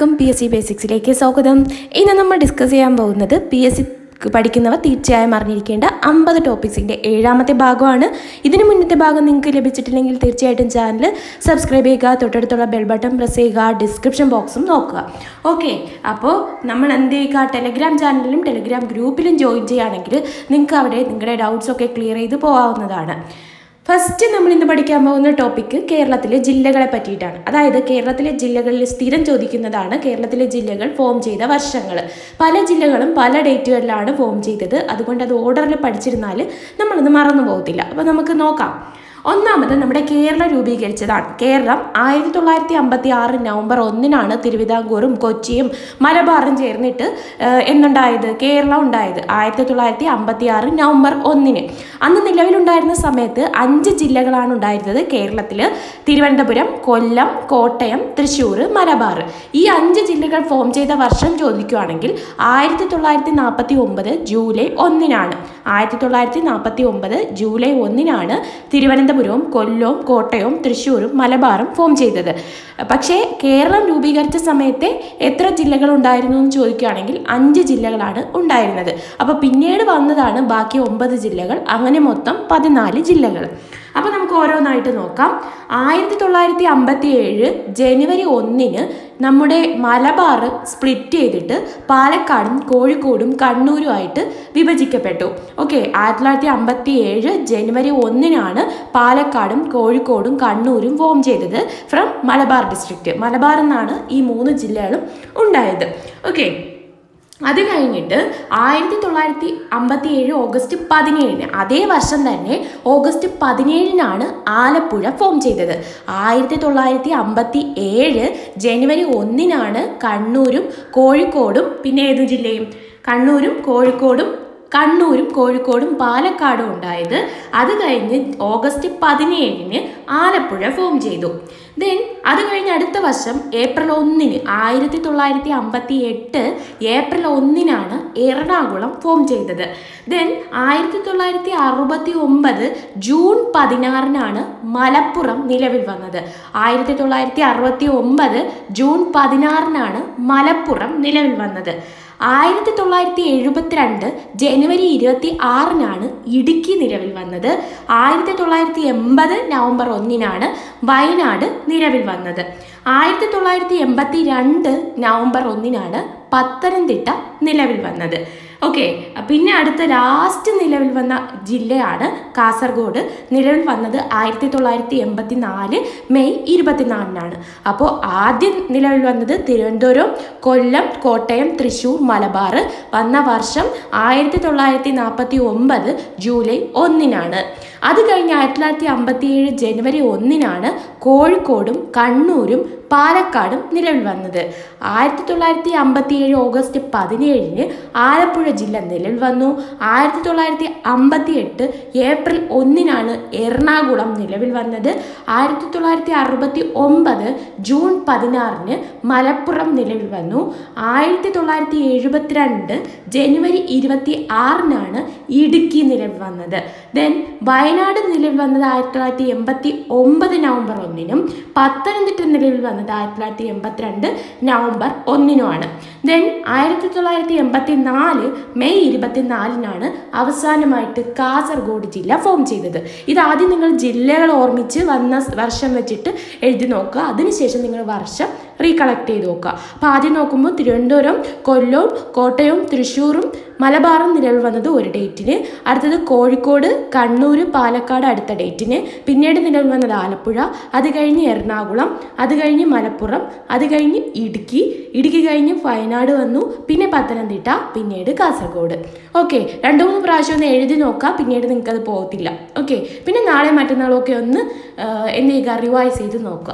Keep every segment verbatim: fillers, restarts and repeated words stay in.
എല്ലാവർക്കും P S C ബേസിക്സിലേക്ക് സ്വാഗതം. ഇന്ന് നമ്മൾ ഡിസ്കസ് ചെയ്യാൻ പോകുന്നത് പി എസ് സി പഠിക്കുന്നവർ തീർച്ചയായും അറിഞ്ഞിരിക്കേണ്ട അമ്പത് ടോപ്പിക്സിൻ്റെ ഏഴാമത്തെ ഭാഗമാണ്. ഇതിന് മുന്നത്തെ ഭാഗം നിങ്ങൾക്ക് ലഭിച്ചിട്ടില്ലെങ്കിൽ തീർച്ചയായിട്ടും ചാനൽ സബ്സ്ക്രൈബ് ചെയ്യുക, തൊട്ടടുത്തുള്ള ബെൽ ബട്ടൺ പ്രസ് ചെയ്യുക, ഡിസ്ക്രിപ്ഷൻ ബോക്സും നോക്കുക. ഓക്കെ, അപ്പോൾ നമ്മൾ എന്ത് ചെയ്യുക, ടെലഗ്രാം ചാനലിലും ടെലഗ്രാം ഗ്രൂപ്പിലും ജോയിൻ ചെയ്യുകയാണെങ്കിൽ നിങ്ങൾക്ക് അവിടെ നിങ്ങളുടെ ഡൗട്ട്സൊക്കെ ക്ലിയർ ചെയ്ത് പോകാവുന്നതാണ്. ഫസ്റ്റ് നമ്മൾ ഇന്ന് പഠിക്കാൻ പോകുന്ന ടോപ്പിക്ക് കേരളത്തിലെ ജില്ലകളെ പറ്റിയിട്ടാണ്. അതായത് കേരളത്തിലെ ജില്ലകളിൽ സ്ഥിരം ചോദിക്കുന്നതാണ് കേരളത്തിലെ ജില്ലകൾ ഫോം ചെയ്ത വർഷങ്ങൾ. പല ജില്ലകളും പല ഡേറ്റുകളിലാണ് ഫോം ചെയ്തത്. അതുകൊണ്ട് അത് ഓർഡറിൽ പഠിച്ചിരുന്നാൽ നമ്മളത് മറന്നു പോകത്തില്ല. അപ്പോൾ നമുക്ക് നോക്കാം. ഒന്നാമത് നമ്മുടെ കേരളം രൂപീകരിച്ചതാണ്. കേരളം ആയിരത്തി തൊള്ളായിരത്തി അമ്പത്തി ആറ് നവംബർ ഒന്നിനാണ് തിരുവിതാംകൂറും കൊച്ചിയും മലബാറും ചേർന്നിട്ട് എന്നുണ്ടായത് കേരളം ഉണ്ടായത്. ആയിരത്തി തൊള്ളായിരത്തി അമ്പത്തി ആറ് നവംബർ ഒന്നിന്. അന്ന് നിലവിലുണ്ടായിരുന്ന സമയത്ത് അഞ്ച് ജില്ലകളാണ് ഉണ്ടായിരുന്നത് കേരളത്തിൽ: തിരുവനന്തപുരം, കൊല്ലം, കോട്ടയം, തൃശ്ശൂർ, മലബാർ. ഈ അഞ്ച് ജില്ലകൾ ഫോം ചെയ്ത വർഷം ചോദിക്കുകയാണെങ്കിൽ ആയിരത്തി തൊള്ളായിരത്തി നാൽപ്പത്തി ഒമ്പത് ജൂലൈ ഒന്നിനാണ്. ആയിരത്തി തൊള്ളായിരത്തി നാൽപ്പത്തി ഒമ്പത് ജൂലൈ ഒന്നിനാണ് തിരുവനന്തപുരം തിരുവനന്തപുരവും കൊല്ലവും കോട്ടയവും തൃശ്ശൂരും മലബാറും ഫോം ചെയ്തത്. പക്ഷേ കേരളം രൂപീകരിച്ച സമയത്തെ എത്ര ജില്ലകൾ ഉണ്ടായിരുന്നു എന്ന് ചോദിക്കുകയാണെങ്കിൽ അഞ്ച് ജില്ലകളാണ് ഉണ്ടായിരുന്നത്. അപ്പോൾ പിന്നീട് വന്നതാണ് ബാക്കി ഒമ്പത് ജില്ലകൾ. അങ്ങനെ മൊത്തം പതിനാല് ജില്ലകൾ. അപ്പോൾ നമുക്ക് ഓരോന്നായിട്ട് നോക്കാം. ആയിരത്തി തൊള്ളായിരത്തി അമ്പത്തി ഏഴ് ജനുവരി ഒന്നിന് നമ്മുടെ മലബാർ സ്പ്ലിറ്റ് ചെയ്തിട്ട് പാലക്കാടും കോഴിക്കോടും കണ്ണൂരുമായിട്ട് വിഭജിക്കപ്പെട്ടു. ഓക്കെ, ആയിരത്തി തൊള്ളായിരത്തി അമ്പത്തി ഏഴ് ജനുവരി ഒന്നിനാണ് പാലക്കാടും കോഴിക്കോടും കണ്ണൂരും ഫോം ചെയ്തത് ഫ്രം മലബാർ ഡിസ്ട്രിക്റ്റ്. മലബാർ എന്നാണ് ഈ മൂന്ന് ജില്ലകളും ഉണ്ടായത്. ഓക്കെ, അത് കഴിഞ്ഞിട്ട് ആയിരത്തി തൊള്ളായിരത്തി അമ്പത്തി ഏഴ് ഓഗസ്റ്റ് പതിനേഴിന്, അതേ വർഷം തന്നെ ഓഗസ്റ്റ് പതിനേഴിനാണ് ആലപ്പുഴ ഫോം ചെയ്തത്. ആയിരത്തി തൊള്ളായിരത്തി അമ്പത്തി ഏഴ് ജനുവരി ഒന്നിനാണ് കണ്ണൂരും കോഴിക്കോടും പിന്നെ ഏത് ജില്ലയും കണ്ണൂരും കോഴിക്കോടും കണ്ണൂരും കോഴിക്കോടും പാലക്കാടും ഉണ്ടായത്. അത് കഴിഞ്ഞ് ഓഗസ്റ്റ് പതിനേഴിന് ആലപ്പുഴ ഫോം ചെയ്തു. ദെൻ അത് കഴിഞ്ഞ് അടുത്ത വർഷം ഏപ്രിൽ ഒന്നിന് ആയിരത്തി തൊള്ളായിരത്തി അമ്പത്തി എട്ട് ഏപ്രിൽ ഒന്നിനാണ് എറണാകുളം ഫോം ചെയ്തത്. ദെൻ ആയിരത്തി തൊള്ളായിരത്തി അറുപത്തി ഒമ്പത് ജൂൺ പതിനാറിനാണ് മലപ്പുറം നിലവിൽ വന്നത്. ആയിരത്തി തൊള്ളായിരത്തി അറുപത്തി ഒമ്പത് ജൂൺ പതിനാറിനാണ് മലപ്പുറം നിലവിൽ വന്നത്. ആയിരത്തി തൊള്ളായിരത്തി എഴുപത്തിരണ്ട് ജനുവരി ഇരുപത്തി ആറിനാണ് ഇടുക്കി നിലവിൽ വന്നത്. ആയിരത്തി തൊള്ളായിരത്തി എൺപത് നവംബർ ഒന്നിനാണ് വയനാട് നിലവിൽ വന്നത്. ആയിരത്തി തൊള്ളായിരത്തി എൺപത്തി രണ്ട് നവംബർ ഒന്നിനാണ് പത്തനംതിട്ട നിലവിൽ വന്നത്. ഓക്കെ, പിന്നെ അടുത്ത ലാസ്റ്റ് നിലവിൽ വന്ന ജില്ലയാണ് കാസർഗോഡ്. നിലവിൽ വന്നത് ആയിരത്തി തൊള്ളായിരത്തി എൺപത്തി നാല് മെയ് ഇരുപത്തിനാലിനാണ്. അപ്പോൾ ആദ്യം നിലവിൽ വന്നത് തിരുവനന്തപുരം, കൊല്ലം, കോട്ടയം, തൃശ്ശൂർ, മലബാർ. വന്ന വർഷം ആയിരത്തി തൊള്ളായിരത്തി നാൽപ്പത്തി ഒമ്പത് ജൂലൈ ഒന്നിനാണ്. അത് കഴിഞ്ഞ് ആയിരത്തി തൊള്ളായിരത്തി അമ്പത്തി ഏഴ് ജനുവരി ഒന്നിനാണ് കോഴിക്കോടും കണ്ണൂരും പാലക്കാടും നിലവിൽ വന്നത്. ആയിരത്തി തൊള്ളായിരത്തി അമ്പത്തി ഏഴ് ഓഗസ്റ്റ് പതിനേഴിന് ആലപ്പുഴ ജില്ല നിലവിൽ വന്നു. ആയിരത്തി തൊള്ളായിരത്തി അമ്പത്തി എട്ട് ഏപ്രിൽ ഒന്നിനാണ് എറണാകുളം നിലവിൽ വന്നത്. ആയിരത്തി തൊള്ളായിരത്തി അറുപത്തി ഒമ്പത് ജൂൺ പതിനാറിന് മലപ്പുറം നിലവിൽ വന്നു. ആയിരത്തി തൊള്ളായിരത്തി എഴുപത്തിരണ്ട് ജനുവരി ഇരുപത്തി ആറിനാണ് ഇടുക്കി നിലവിൽ വന്നത്. ദെൻ വയനാട് നിലവിൽ വന്നത് ആയിരത്തി തൊള്ളായിരത്തി എൺപത്തി ഒമ്പത് നവംബർ ഒന്നിനും പത്തനംതിട്ട നിലവിൽ വന്നത് ആയിരത്തി തൊള്ളായിരത്തി എൺപത്തിരണ്ട് നവംബർ ഒന്നിനുമാണ്. ദെൻ ആയിരത്തി തൊള്ളായിരത്തി എൺപത്തി നാല് മെയ് ഇരുപത്തിനാലിനാണ് അവസാനമായിട്ട് കാസർഗോഡ് ജില്ല ഫോം ചെയ്തത്. ഇതാദ്യം നിങ്ങൾ ജില്ലകൾ ഓർമ്മിച്ച് വന്ന വർഷം വെച്ചിട്ട് എഴുതി നോക്കുക. അതിനുശേഷം നിങ്ങൾ വർഷം റീകളക്ട് ചെയ്ത് നോക്കുക. അപ്പോൾ ആദ്യം നോക്കുമ്പോൾ തിരുവനന്തപുരം, കൊല്ലവും കോട്ടയവും തൃശ്ശൂറും മലബാറും നിലവിൽ വന്നത് ഒരു ഡേറ്റിന്, അടുത്തത് കോഴിക്കോട്, കണ്ണൂർ, പാലക്കാട് അടുത്ത ഡേറ്റിന്, പിന്നീട് നിലവിൽ വന്നത് ആലപ്പുഴ, അത് കഴിഞ്ഞ് എറണാകുളം, അത് കഴിഞ്ഞ് മലപ്പുറം, അത് കഴിഞ്ഞ് ഇടുക്കി, ഇടുക്കി കഴിഞ്ഞ് വയനാട് വന്നു, പിന്നെ പത്തനംതിട്ട, പിന്നീട് കാസർഗോഡ്. ഓക്കെ, രണ്ടു മൂന്ന് പ്രാവശ്യം ഒന്ന് എഴുതി നോക്കുക, പിന്നീട് നിങ്ങൾക്കത് പോകത്തില്ല. ഓക്കെ, പിന്നെ നാളെ മറ്റന്നാളൊക്കെ ഒന്ന് എന്ത് ചെയ്യുക, റിവൈസ് ചെയ്ത് നോക്കുക.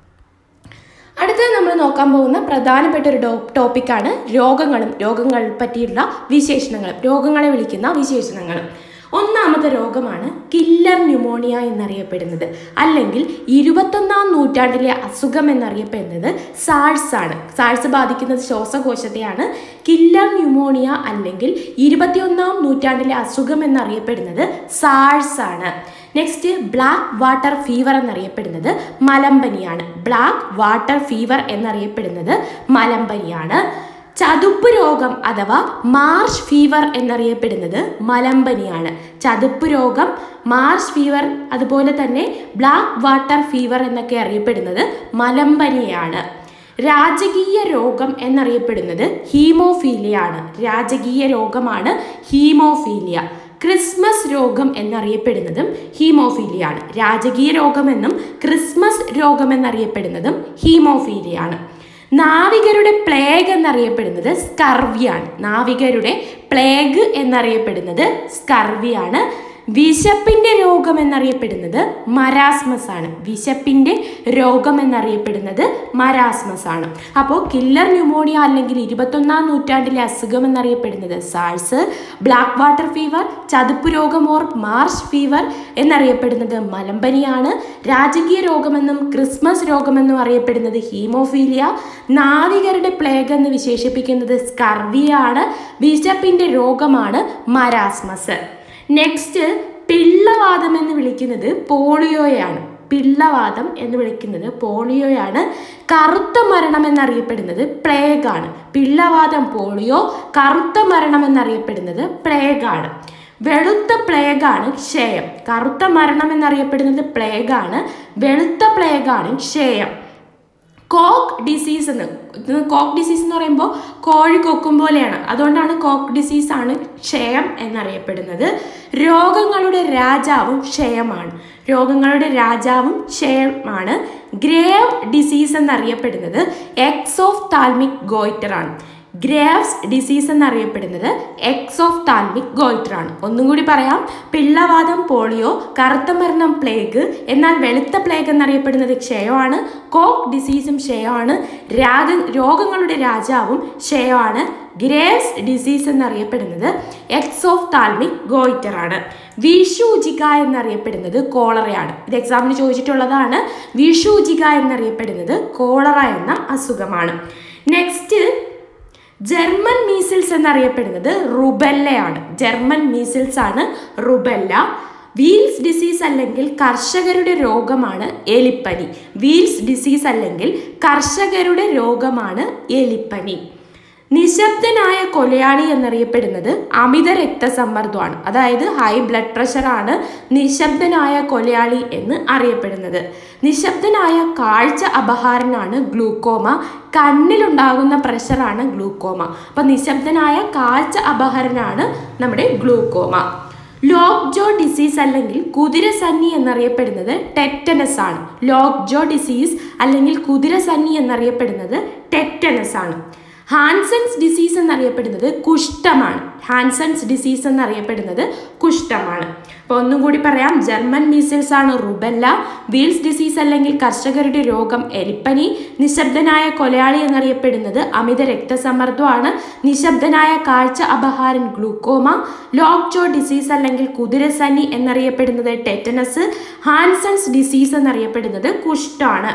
അടുത്തത് നമ്മൾ നോക്കാൻ പോകുന്ന പ്രധാനപ്പെട്ട ഒരു ടോപ്പിക്കാണ് രോഗങ്ങളും രോഗങ്ങളെ പറ്റിയുള്ള വിശേഷണങ്ങളും രോഗങ്ങളെ വിളിക്കുന്ന വിശേഷണങ്ങളും. ഒന്നാമത്തെ രോഗമാണ് കില്ലർ ന്യൂമോണിയ എന്നറിയപ്പെടുന്നത്, അല്ലെങ്കിൽ ഇരുപത്തൊന്നാം നൂറ്റാണ്ടിലെ അസുഖം എന്നറിയപ്പെടുന്നത് സാഴ്സ് ആണ്. സാഴ്സ് ബാധിക്കുന്നത് ശ്വാസകോശത്തെയാണ്. കില്ലർ ന്യൂമോണിയ അല്ലെങ്കിൽ ഇരുപത്തിയൊന്നാം നൂറ്റാണ്ടിലെ അസുഖം എന്നറിയപ്പെടുന്നത് സാഴ്സ് ആണ്. നെക്സ്റ്റ് ബ്ലാക്ക് വാട്ടർ ഫീവർ എന്നറിയപ്പെടുന്നത് മലമ്പനിയാണ്. ബ്ലാക്ക് വാട്ടർ ഫീവർ എന്നറിയപ്പെടുന്നത് മലമ്പനിയാണ്. ചതുപ്പ് രോഗം അഥവാ മാർഷ് ഫീവർ എന്നറിയപ്പെടുന്നത് മലമ്പനിയാണ്. ചതുപ്പ് രോഗം, മാർഷ് ഫീവർ, അതുപോലെ തന്നെ ബ്ലാക്ക് വാട്ടർ ഫീവർ എന്നൊക്കെ അറിയപ്പെടുന്നത് മലമ്പനിയാണ്. രാജകീയ രോഗം എന്നറിയപ്പെടുന്നത് ഹീമോഫീലിയാണ്. രാജകീയ രോഗമാണ് ഹീമോഫീലിയ. ക്രിസ്മസ് രോഗം എന്നറിയപ്പെടുന്നതും ഹീമോഫീലിയാണ്. രാജകീയ രോഗമെന്നും ക്രിസ്മസ് രോഗം എന്നറിയപ്പെടുന്നതും ഹീമോഫീലിയാണ്. നാവികരുടെ പ്ലേഗ് എന്നറിയപ്പെടുന്നത് സ്കർവിയാണ്. നാവികരുടെ പ്ലേഗ് എന്നറിയപ്പെടുന്നത് സ്കർവിയാണ്. വിശപ്പിന്റെ രോഗം എന്നറിയപ്പെടുന്നത് മരാസ്മസ് ആണ്. വിശപ്പിന്റെ രോഗം എന്നറിയപ്പെടുന്നത് മരാസ്മസ് ആണ്. അപ്പോൾ കില്ലർ ന്യൂമോണിയ അല്ലെങ്കിൽ ഇരുപത്തൊന്നാം നൂറ്റാണ്ടിലെ അസുഖം എന്നറിയപ്പെടുന്നത് സാഴ്സ്, ബ്ലാക്ക് വാട്ടർ ഫീവർ, ചതുപ്പ് രോഗം ഓർ മാർഷ് ഫീവർ എന്നറിയപ്പെടുന്നത് മലമ്പനിയാണ്. രാജകീയ രോഗമെന്നും ക്രിസ്മസ് രോഗമെന്നും അറിയപ്പെടുന്നത് ഹീമോഫീലിയ. നാവികരുടെ പ്ലേഗ് എന്ന് വിശേഷിപ്പിക്കുന്നത് സ്കർവിയാണ്. വിശപ്പിന്റെ രോഗമാണ് മരാസ്മസ്. നെക്സ്റ്റ് പിള്ളവാതം എന്ന് വിളിക്കുന്നത് പോളിയോയാണ്. പിള്ളവാതം എന്ന് വിളിക്കുന്നത് പോളിയോയാണ്. കറുത്ത മരണം എന്നറിയപ്പെടുന്നത് പ്ലേഗ് ആണ്. പിള്ളവാതം, പോളിയോ, കറുത്ത മരണം എന്നറിയപ്പെടുന്നത് പ്ലേഗ് ആണ്. വെളുത്ത പ്ലേഗ് ആണ് ക്ഷയം. കറുത്ത മരണം എന്നറിയപ്പെടുന്നത് പ്ലേഗ് ആണ്. വെളുത്ത പ്ലേഗ് ആണ് ക്ഷയം. കോക്ക് ഡിസീസ് എന്ന് കോക്ക് ഡിസീസ് എന്ന് പറയുമ്പോൾ കോഴി കൊക്കും പോലെയാണ്, അതുകൊണ്ടാണ് കോക്ക് ഡിസീസ് ആണ് ക്ഷയം എന്നറിയപ്പെടുന്നത്. രോഗങ്ങളുടെ രാജാവും ക്ഷയമാണ്. രോഗങ്ങളുടെ രാജാവും ക്ഷയമാണ്. ഗ്രേവ് ഡിസീസ് എന്നറിയപ്പെടുന്നത് എക്സോഫ്താൽമിക് ഗോയിറ്റർ ആണ്. ഗ്രേവ്സ് ഡിസീസ് എന്നറിയപ്പെടുന്നത് എക്സോഫ്താൽമിക് ഗോയിറ്റർ ആണ്. ഒന്നും കൂടി പറയാം. പിള്ളവാതം, പോളിയോ, കറുത്ത മരണം പ്ലേഗ്, എന്നാൽ വെളുത്ത പ്ലേഗ് എന്നറിയപ്പെടുന്നത് ക്ഷയമാണ്. കോക്ക് ഡിസീസും ക്ഷയമാണ്. രാഗ രോഗങ്ങളുടെ രാജാവും ക്ഷയമാണ്. ഗ്രേവ്സ് ഡിസീസ് എന്നറിയപ്പെടുന്നത് എക്സോഫ്താൽമിക് ഗോയിറ്റർ ആണ്. വിഷൂചിക എന്നറിയപ്പെടുന്നത് കോളറയാണ്. ഇത് എക്സാമിന് ചോദിച്ചിട്ടുള്ളതാണ്. വിഷൂചിക എന്നറിയപ്പെടുന്നത് കോളറ എന്ന അസുഖമാണ്. നെക്സ്റ്റ് ജർമ്മൻ മീസിൽസ് എന്നറിയപ്പെടുന്നത് റുബെല്ലയാണ്. ജർമ്മൻ മീസിൽസ് ആണ് റുബെല്ല. വീൽസ് ഡിസീസ് അല്ലെങ്കിൽ കർഷകരുടെ രോഗമാണ് എലിപ്പനി. വീൽസ് ഡിസീസ് അല്ലെങ്കിൽ കർഷകരുടെ രോഗമാണ് എലിപ്പനി. നിശബ്ദനായ കൊലയാളി എന്നറിയപ്പെടുന്നത് അമിത രക്തസമ്മർദ്ദമാണ്. അതായത് ഹൈ ബ്ലഡ് പ്രഷറാണ് നിശബ്ദനായ കൊലയാളി എന്ന് അറിയപ്പെടുന്നത്. നിശബ്ദനായ കാഴ്ച അപഹാരനാണ് ഗ്ലൂക്കോമ. കണ്ണിലുണ്ടാകുന്ന പ്രഷറാണ് ഗ്ലൂക്കോമ. അപ്പം നിശബ്ദനായ കാഴ്ച അപഹരനാണ് നമ്മുടെ ഗ്ലൂക്കോമ. ലോക്ക് ജോ ഡിസീസ് അല്ലെങ്കിൽ കുതിരസന്നി എന്നറിയപ്പെടുന്നത് ടെറ്റനസ് ആണ്. ലോക്ക് ജോ ഡിസീസ് അല്ലെങ്കിൽ കുതിരസന്നി എന്നറിയപ്പെടുന്നത് ടെറ്റനസ് ആണ്. ഹാൻസൺസ് ഡിസീസ് എന്നറിയപ്പെടുന്നത് കുഷ്ഠമാണ്. ഹാൻസൺസ് ഡിസീസ് എന്നറിയപ്പെടുന്നത് കുഷ്ഠമാണ്. അപ്പോൾ ഒന്നും കൂടി പറയാം. ജർമ്മൻ മീസിൽസ് ആണ് റുബെല്ല. വീൽസ് ഡിസീസ് അല്ലെങ്കിൽ കർഷകരുടെ രോഗം എലിപ്പനി. നിശബ്ദനായ കൊലയാളി എന്നറിയപ്പെടുന്നത് അമിത രക്തസമ്മർദ്ദമാണ്. നിശബ്ദനായ കാഴ്ച അപഹാരൻ ഗ്ലൂക്കോമ. ലോക്ക് ജോ ഡിസീസ് അല്ലെങ്കിൽ കുതിരസന്നി എന്നറിയപ്പെടുന്നത് ടെറ്റനസ്. ഹാൻസൺസ് ഡിസീസ് എന്നറിയപ്പെടുന്നത് കുഷ്ഠമാണ്.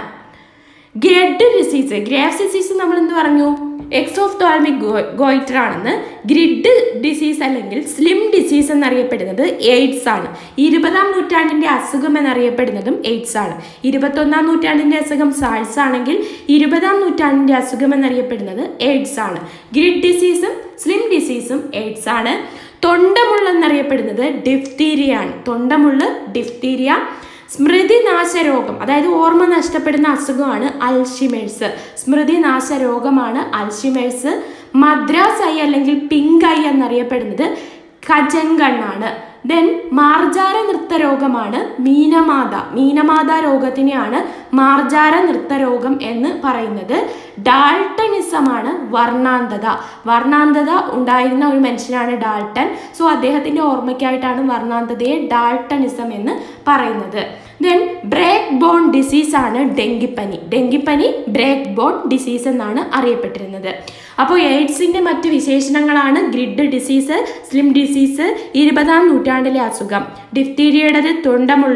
ഗ്രഡ് ഡിസീസ്, ഗ്രേവ്സ് ഡിസീസ് നമ്മൾ എന്ത് പറഞ്ഞു? എക്സോഫ്താൽമിക് ഗോയിറ്റർ ആണെന്ന്. ഗ്രിഡ് ഡിസീസ് അല്ലെങ്കിൽ സ്ലിം ഡിസീസ് എന്നറിയപ്പെടുന്നത് എയ്ഡ്സ് ആണ്. ഇരുപതാം നൂറ്റാണ്ടിൻ്റെ അസുഖം എന്നറിയപ്പെടുന്നതും എയ്ഡ്സ് ആണ്. ഇരുപത്തൊന്നാം നൂറ്റാണ്ടിൻ്റെ അസുഖം സാഴ്സ് ആണെങ്കിൽ ഇരുപതാം നൂറ്റാണ്ടിൻ്റെ അസുഖം എന്നറിയപ്പെടുന്നത് എയ്ഡ്സ് ആണ്. ഗ്രിഡ് ഡിസീസും സ്ലിം ഡിസീസും എയ്ഡ്സ് ആണ്. തൊണ്ടമുള്ള എന്നറിയപ്പെടുന്നത് ഡിഫ്തീരിയ ആണ്. തൊണ്ടമുള്ള ഡിഫ്തീരിയ. സ്മൃതിനാശ രോഗം, അതായത് ഓർമ്മ നഷ്ടപ്പെടുന്ന അസുഖമാണ് അൽഷിമേഴ്സ്. സ്മൃതിനാശ രോഗമാണ് അൽഷിമേഴ്സ്. മദ്രാസ് ഐ അല്ലെങ്കിൽ പിങ്ക് ഐ എന്നറിയപ്പെടുന്നത് കജങ്കണ്ണാണ്. ദെൻ മാർജാര നൃത്ത രോഗമാണ് മീനമാത. മീനമാത രോഗത്തിനെയാണ് മാർജാര നൃത്ത രോഗം എന്ന് പറയുന്നത്. ഡാൾട്ടണിസമാണ് വർണ്ണാന്തത. വർണ്ണാന്തത ഉണ്ടായിരുന്ന ഒരു മനുഷ്യനാണ് ഡാൾട്ടൺ. സോ അദ്ദേഹത്തിൻ്റെ ഓർമ്മയ്ക്കായിട്ടാണ് വർണ്ണാന്തതയെ ഡാൾട്ടണിസം എന്ന് പറയുന്നത്. ദെൻ ബ്രേക്ക് ബോൺ ഡിസീസ് ആണ് ഡെങ്കിപ്പനി. ഡെങ്കിപ്പനി ബ്രേക്ക് ബോൺ ഡിസീസ് എന്നാണ് അറിയപ്പെട്ടിരുന്നത്. അപ്പോൾ എയ്ഡ്സിൻ്റെ മറ്റ് വിശേഷണങ്ങളാണ് ഗ്രിഡ് ഡിസീസ്, സ്ലിം ഡിസീസ്, ഇരുപതാം നൂറ്റാണ്ടിലെ അസുഖം. ഡിഫ്തീരിയയുടേത് തൊണ്ടമുള്ള്,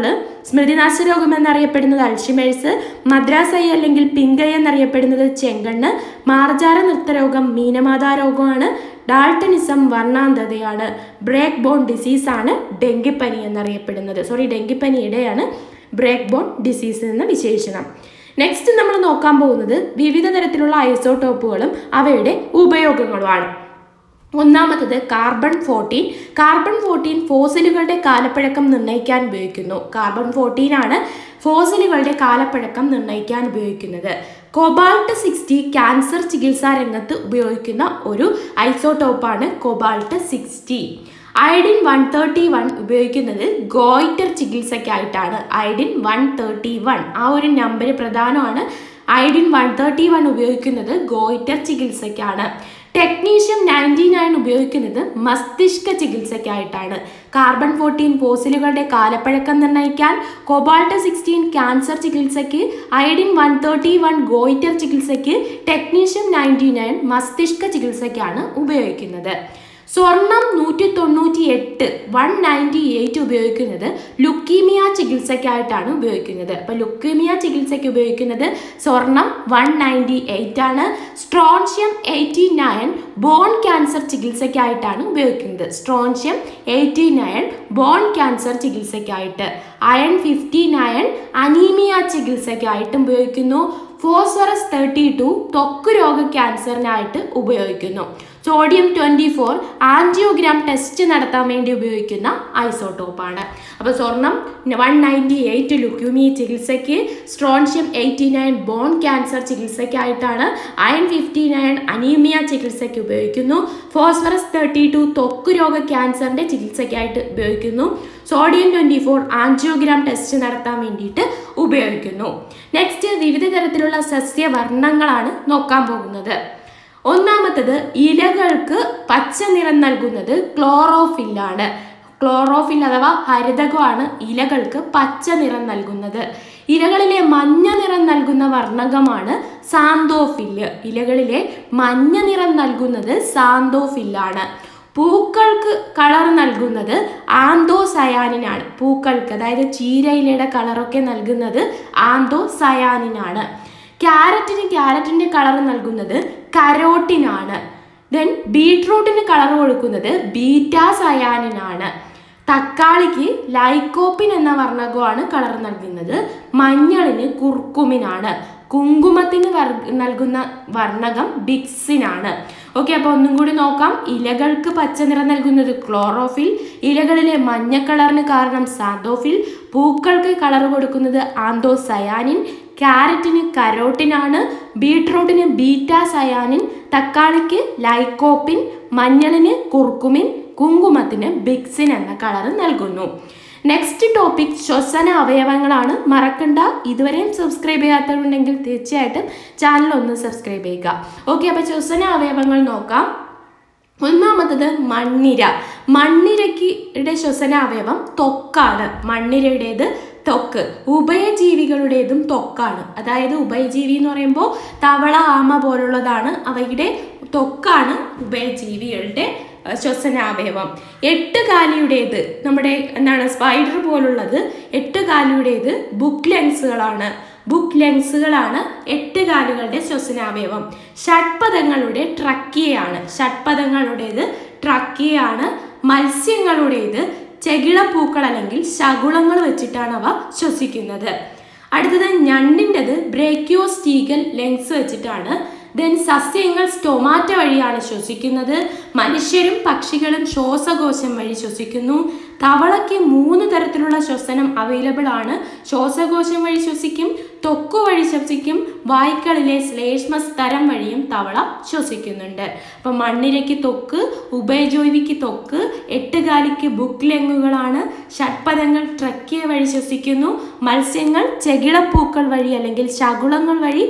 സ്മൃതിനാശ രോഗം എന്നറിയപ്പെടുന്നത് അൾഷിമേഴ്സ്, മദ്രാസ് ഐ അല്ലെങ്കിൽ പിങ്ക് ഐ എന്നറിയപ്പെടുന്നത് ചെങ്കണ്ണ്, മാർജാര നൃത്തരോഗം മീനമാതാ രോഗമാണ്, ഡാൾട്ടനിസം വർണ്ണാന്തതയാണ്, ബ്രേക്ക് ബോൺ ഡിസീസ് ആണ് ഡെങ്കിപ്പനി എന്നറിയപ്പെടുന്നത്. സോറി ഡെങ്കിപ്പനിയുടെയാണ് ബ്രേക്ക് ബോൺ ഡിസീസ് എന്ന വിശേഷണം. നെക്സ്റ്റ് നമ്മൾ നോക്കാൻ പോകുന്നത് വിവിധ തരത്തിലുള്ള ഐസോടോപ്പുകളും അവയുടെ ഉപയോഗങ്ങളുമാണ്. ഒന്നാമത്തത് കാർബൺ ഫോർട്ടീൻ. കാർബൺ ഫോർട്ടീൻ ഫോസിലുകളുടെ കാലപ്പഴക്കം നിർണ്ണയിക്കാൻ ഉപയോഗിക്കുന്നു. കാർബൺ ഫോർട്ടീൻ ആണ് ഫോസിലുകളുടെ കാലപ്പഴക്കം നിർണ്ണയിക്കാൻ ഉപയോഗിക്കുന്നത്. കൊബാൾട്ട് സിക്സ്റ്റി ക്യാൻസർ ചികിത്സാ രംഗത്ത് ഉപയോഗിക്കുന്ന ഒരു ഐസോടോപ്പാണ് cobalt sixty. Iodine one thirty one ഉപയോഗിക്കുന്നത് ഗോയിറ്റർ ചികിത്സയ്ക്കായിട്ടാണ്. അയഡിൻ വൺ തേർട്ടി വൺ ആ ഒരു നമ്പർ പ്രധാനമാണ്. അയഡിൻ വൺ തേർട്ടി വൺ ഉപയോഗിക്കുന്നത് ഗോയിറ്റർ ചികിത്സയ്ക്കാണ്. ടെക്നീഷ്യം നയൻറ്റി നയൻ ഉപയോഗിക്കുന്നത് മസ്തിഷ്ക ചികിത്സയ്ക്കായിട്ടാണ്. കാർബൺ ഫോർട്ടീൻ ഫോസിലുകളുടെ കാലപ്പഴക്കം നിർണ്ണയിക്കാൻ, കൊബാൾട്ട് സിക്സ്റ്റീൻ ക്യാൻസർ ചികിത്സയ്ക്ക്, iodine one thirty one goitre ചികിത്സയ്ക്ക്, ടെക്നീഷ്യം നയൻറ്റി നയൻ മസ്തിഷ്ക ചികിത്സയ്ക്കാണ് ഉപയോഗിക്കുന്നത്. സ്വർണം നൂറ്റി തൊണ്ണൂറ്റി എട്ട് വൺ നയൻറ്റി എയ്റ്റ് ഉപയോഗിക്കുന്നത് ലുക്കീമിയ ചികിത്സയ്ക്കായിട്ടാണ് ഉപയോഗിക്കുന്നത്. അപ്പോൾ ലുക്കീമിയ ചികിത്സയ്ക്ക് ഉപയോഗിക്കുന്നത് സ്വർണം വൺ നയൻറ്റി എയ്റ്റ് ആണ്. Strontium eighty nine bone cancer ചികിത്സയ്ക്കായിട്ടാണ് ഉപയോഗിക്കുന്നത്. Strontium eighty nine bone cancer ചികിത്സയ്ക്കായിട്ട്. അയൺ ഫിഫ്റ്റി നയൻ അനീമിയ ചികിത്സയ്ക്കായിട്ടും ഉപയോഗിക്കുന്നു. ഫോസ്ഫറസ് തേർട്ടി ടു ത്വക്ക് രോഗ ക്യാൻസറിനായിട്ട് ഉപയോഗിക്കുന്നു. Sodium twenty four angiogram test നടത്താൻ വേണ്ടി ഉപയോഗിക്കുന്ന ഐസോട്ടോപ്പാണ്. അപ്പോൾ സ്വർണം വൺ നയൻറ്റി എയ്റ്റ് ലുക്യൂമിയ ചികിത്സയ്ക്ക്, strontium eighty nine bone cancer ചികിത്സയ്ക്കായിട്ടാണ്. അയൺ ഫിഫ്റ്റി നയൻ അനീമിയ ചികിത്സയ്ക്ക് ഉപയോഗിക്കുന്നു. ഫോസ്ഫറസ് തേർട്ടി ടു ത്വക്ക് രോഗ ക്യാൻസറിൻ്റെ ചികിത്സയ്ക്കായിട്ട് ഉപയോഗിക്കുന്നു. Sodium twenty four angiogram test നടത്താൻ വേണ്ടിയിട്ട് ഉപയോഗിക്കുന്നു. നെക്സ്റ്റ് വിവിധ തരത്തിലുള്ള സസ്യവർണ്ണങ്ങളാണ് നോക്കാൻ പോകുന്നത്. ഒന്നാമത്തത് ഇലകൾക്ക് പച്ച നിറം നൽകുന്നത് ക്ലോറോഫില്ലാണ്. ക്ലോറോഫിൽ അഥവാ ഹരിതകമാണ് ഇലകൾക്ക് പച്ച നിറം നൽകുന്നത്. ഇലകളിലെ മഞ്ഞ നിറം നൽകുന്ന വർണ്ണകമാണ് സാന്തോഫില്ല്. ഇലകളിലെ മഞ്ഞ നിറം നൽകുന്നത് സാന്തോഫില്ലാണ്. പൂക്കൾക്ക് കളർ നൽകുന്നത് ആന്തോസയാനിനാണ്. പൂക്കൾക്ക് അതായത് ചീരയിലയുടെ കളറൊക്കെ നൽകുന്നത് ആന്തോസയാനിനാണ്. ക്യാരറ്റിന് ക്യാരറ്റിൻ്റെ കളർ നൽകുന്നത് കരോട്ടിനാണ്. ദെൻ ബീട്രൂട്ടിന് കളർ കൊടുക്കുന്നത് ബീറ്റാസയാനിനാണ്. തക്കാളിക്ക് ലൈക്കോപ്പിൻ എന്ന വർണ്ണകമാണ് കളർ നൽകുന്നത്. മഞ്ഞളിന് കുർക്കുമിനാണ്. കുങ്കുമത്തിന് നൽകുന്ന വർണ്ണകം ബിക്സിനാണ്. ഓക്കെ, അപ്പോൾ ഒന്നും കൂടി നോക്കാം. ഇലകൾക്ക് പച്ച നിറം നൽകുന്നത് ക്ലോറോഫിൽ, ഇലകളിലെ മഞ്ഞ കളറിന് കാരണം സാന്തോഫിൽ, പൂക്കൾക്ക് കളർ കൊടുക്കുന്നത് ആന്തോസയാനിൻ, ക്യാരറ്റിന് കരോട്ടിനാണ്, ബീട്രൂട്ടിന് ബീറ്റാസയാനിൻ, തക്കാളിക്ക് ലൈക്കോപ്പിൻ, മഞ്ഞളിന് കുർക്കുമിൻ, കുങ്കുമത്തിന് ബിക്സിൻ എന്ന കളർ നൽകുന്നു. നെക്സ്റ്റ് ടോപ്പിക് ശ്വസന അവയവങ്ങളാണ്. മറക്കണ്ട, ഇതുവരെയും സബ്സ്ക്രൈബ് ചെയ്യാത്തവരുണ്ടെങ്കിൽ തീർച്ചയായിട്ടും ചാനൽ ഒന്ന് സബ്സ്ക്രൈബ് ചെയ്യുക. ഓക്കെ, അപ്പോൾ ശ്വസന അവയവങ്ങൾ നോക്കാം. ഒന്നാമത്തത് മണ്ണിര. മണ്ണിരയ്ക്ക് ശ്വസന അവയവം ത്വക്കാണ്. മണ്ണിരയുടേത് ത്വക്ക്. ഉഭയജീവികളുടേതും ത്വക്കാണ്. അതായത് ഉഭയജീവി എന്ന് പറയുമ്പോൾ തവള, ആമ പോലുള്ളതാണ്. അവയുടെ ത്വക്കാണ് ഉഭയജീവികളുടെ ശ്വസനാവയവം. എട്ട് കാലിയുടേത് നമ്മുടെ എന്താണ് സ്പൈഡർ പോലുള്ളത്. എട്ട് കാലിയുടേത് ബുക്ക് ലെൻസുകളാണ്. ബുക്ക് ലെൻസുകളാണ് എട്ട് കാലുകളുടെ ശ്വസനാവയവം. ഷഡ്പദങ്ങളുടെ ട്രക്കിയയാണ്. ഷഡ്പദങ്ങളുടേത് ട്രക്കിയയാണ്. മത്സ്യങ്ങളുടേത് ചെകിളപ്പൂക്കൾ അല്ലെങ്കിൽ ശകുളങ്ങൾ വെച്ചിട്ടാണ് അവ ശ്വസിക്കുന്നത്. അടുത്തത് ഞണ്ടിൻ്റെത് ബ്രേക്കിയോസ്റ്റീഗൽ ലെങ്സ് വെച്ചിട്ടാണ്. ദെൻ സസ്യങ്ങൾ സ്റ്റൊമാറ്റ വഴിയാണ് ശ്വസിക്കുന്നത്. മനുഷ്യരും പക്ഷികളും ശ്വാസകോശം വഴി ശ്വസിക്കുന്നു. തവളയ്ക്ക് മൂന്ന് തരത്തിലുള്ള ശ്വസനം അവൈലബിൾ ആണ്. ശ്വാസകോശം വഴി ശ്വസിക്കും, ത്വക്ക് വഴി ശ്വസിക്കും, വായ്ക്കളിലെ ശ്ലേഷ്മസ്തരം വഴിയും തവള ശ്വസിക്കുന്നുണ്ട്. അപ്പം മണ്ണിരയ്ക്ക് ത്വക്ക്, ഉഭയജീവിക്ക് ത്വക്ക്, എട്ടുകാലിക്ക് ബുക്ക് ലെങ്ങുകളാണ്. ഷഡ്പദങ്ങൾ ട്രക്കിയ വഴി ശ്വസിക്കുന്നു. മത്സ്യങ്ങൾ ചെകിളപ്പൂക്കൾ വഴി അല്ലെങ്കിൽ ശകുളങ്ങൾ വഴി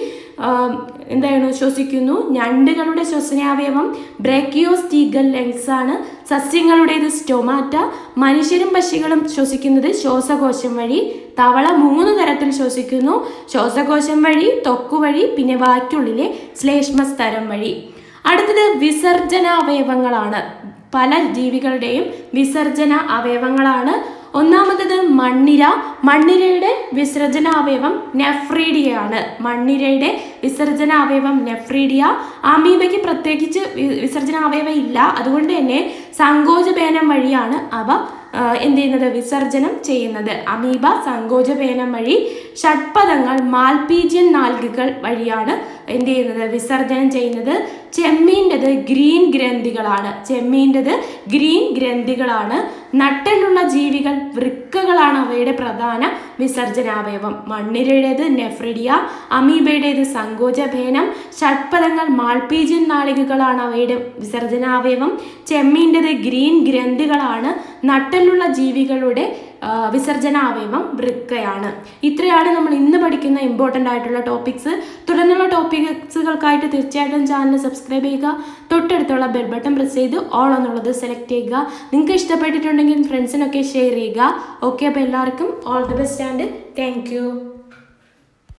എന്താണ് ശ്വസിക്കുന്നു. ഞണ്ടുകളുടെ ശ്വസനാവയവം ബ്രേക്കിയോസ്റ്റീഗൽ ലെങ്സ് ആണ്. സസ്യങ്ങളുടേത് സ്റ്റൊമാറ്റ. മനുഷ്യരും പക്ഷികളും ശ്വസിക്കുന്നത് ശ്വാസകോശം വഴി. തവള മൂന്ന് തരത്തിൽ ശ്വസിക്കുന്നു. ശ്വാസകോശം വഴി, ത്വക്ക് വഴി, പിന്നെ വായ്ക്കുള്ളിലെ ശ്ലേഷ്മസ്തരം വഴി. അടുത്തത് വിസർജന അവയവങ്ങളാണ്. പല ജീവികളുടെയും വിസർജന അവയവങ്ങളാണ്. ഒന്നാമത്തത് മണ്ണിര. മണ്ണിരയുടെ വിസർജനാവയവം നെഫ്രീഡിയയാണ്. മണ്ണിരയുടെ വിസർജനാവയവം നെഫ്രീഡിയ. അമീബയ്ക്ക് പ്രത്യേകിച്ച് വിസർജനാവയവം ഇല്ല, അതുകൊണ്ട് തന്നെ സങ്കോചപേനം വഴിയാണ് അവ എന്ത് ചെയ്യുന്നത്, വിസർജനം ചെയ്യുന്നത്. അമീബ സങ്കോചപേനം വഴി. ഷഡ്പദങ്ങൾ മാൽപീജിയൻ നാൽഗകൾ വഴിയാണ് എന്ത് ചെയ്യുന്നത്, വിസർജനം ചെയ്യുന്നത്. ചെമ്മീൻ്റെത് ഗ്രീൻ ഗ്രന്ഥികളാണ്. ചെമ്മീൻ്റെത് ഗ്രീൻ ഗ്രന്ഥികളാണ്. നട്ടലുള്ള ജീവികൾ വൃക്കകളാണ് അവയുടെ പ്രധാന വിസർജനാവയവം. മണ്ണിരയുടേത് നെഫ്രിഡിയ, അമീബയുടേത് സങ്കോചപേനം, ഷഡ്പദങ്ങൾ മാൾപീജിയൻ നാളികകളാണ് അവയുടെ വിസർജനാവയവം. ചെമ്മീൻ്റെത് ഗ്രീൻ ഗ്രന്ഥികളാണ്. നട്ടലുള്ള ജീവികളുടെ വിസർജനാവയവം വൃക്കയാണ്. ഇത്രയാണ് നമ്മൾ ഇന്ന് പഠിക്കുന്ന ഇമ്പോർട്ടൻ്റ് ആയിട്ടുള്ള ടോപ്പിക്സ്. തുടർന്നുള്ള ടോപ്പിക്സുകൾക്കായിട്ട് തീർച്ചയായിട്ടും ചാനൽ സബ്സ്ക്രൈബ് ചെയ്യുക. തൊട്ടടുത്തുള്ള ബെൽ ബട്ടൺ പ്രസ് ചെയ്ത് ഓൾ എന്നുള്ളത് സെലക്ട് ചെയ്യുക. നിങ്ങൾക്ക് ഇഷ്ടപ്പെട്ടിട്ടുണ്ടെങ്കിൽ ഫ്രണ്ട്സിനൊക്കെ ഷെയർ ചെയ്യുക. ഓക്കെ, അപ്പോൾ എല്ലാവർക്കും all the best and thank U.